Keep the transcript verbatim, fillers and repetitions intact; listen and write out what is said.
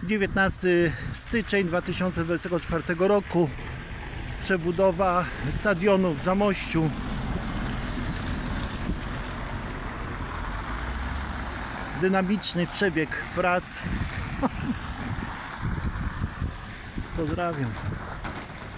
dziewiętnasty styczeń dwa tysiące dwudziestego czwartego roku. Przebudowa stadionu w Zamościu. Dynamiczny przebieg prac. Pozdrawiam.